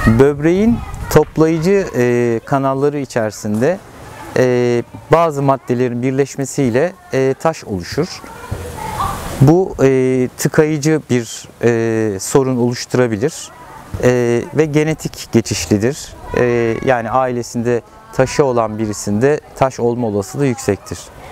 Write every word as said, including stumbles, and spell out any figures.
Böbreğin toplayıcı e, kanalları içerisinde e, bazı maddelerin birleşmesiyle e, taş oluşur. Bu e, tıkayıcı bir e, sorun oluşturabilir e, ve genetik geçişlidir. E, yani ailesinde taşı olan birisinde taş olma olasılığı yüksektir.